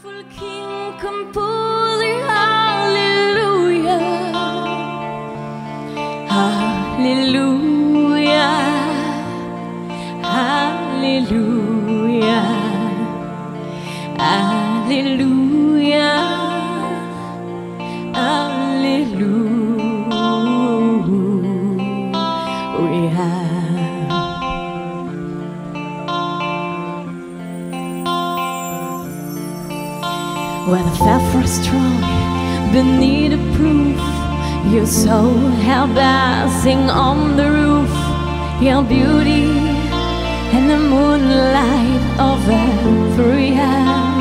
powerful King, composing hallelujah, hallelujah, hallelujah, hallelujah, hallelujah. When I felt for strong beneath the proof, your soul held dancing on the roof, your beauty and the moonlight of every hour.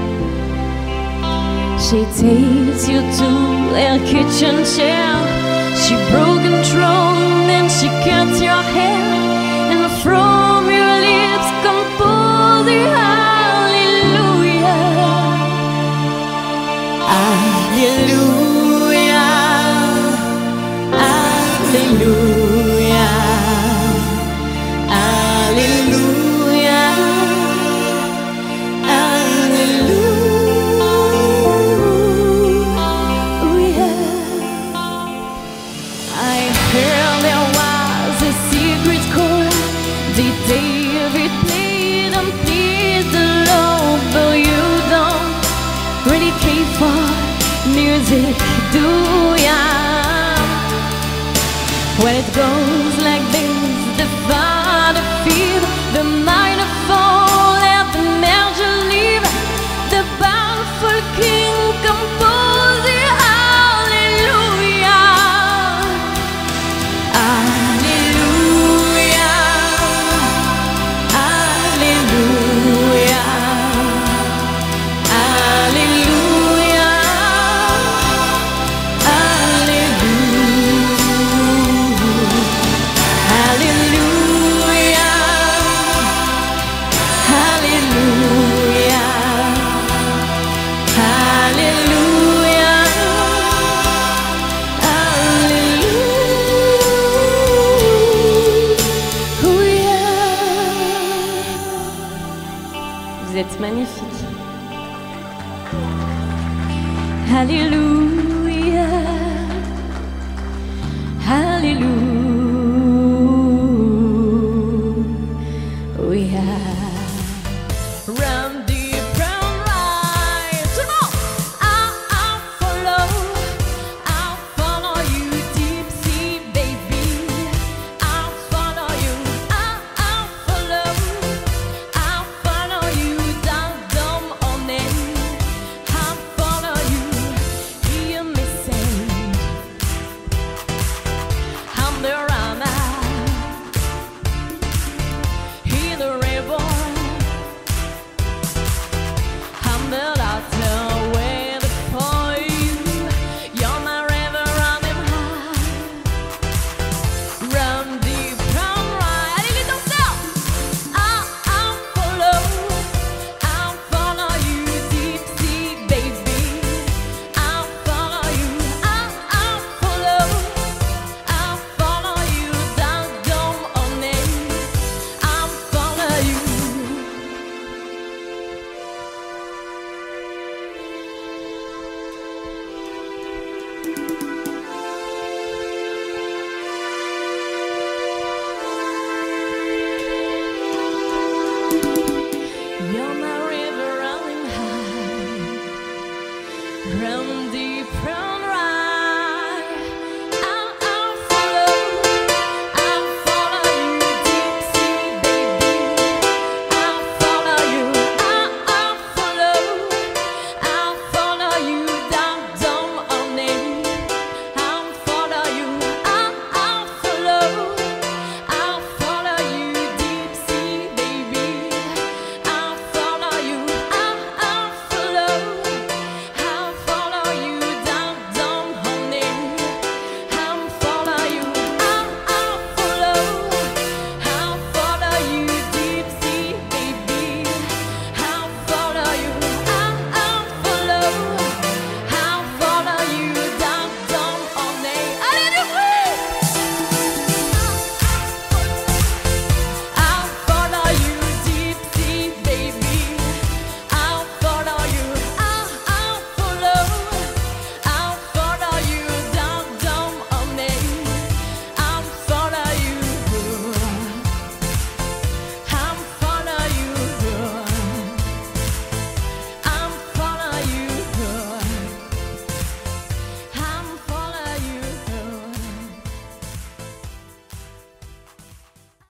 She takes you to her kitchen chair, she broke control and she cut your hair, and from your lips compose the hallelujah. Hallelujah, hallelujah, hallelujah, hallelujah. I heard there was a secret chord. Did David play and please the Lord? But you don't really care for music, do ya? Well, it goes like this: the Father feed, the minor fall, and the major leave. The powerful King compose the hallelujah, hallelujah, hallelujah, hallelujah. Vous êtes magnifique. Alléluia, Alléluia. Run deep, run right. Tout le monde. I'll follow you deep sea, baby. I'll follow you. I'll follow you down on it. I'll follow you. Hear me sing. I'm the runner. Hear the river. I'm the laughter waiting for you. You're my river running high. Run deep, run right. Allez, les danseurs! I'll follow you deep sea, baby. I'll follow you. I'll follow you down on it. I'll follow you. You're my river running high. Run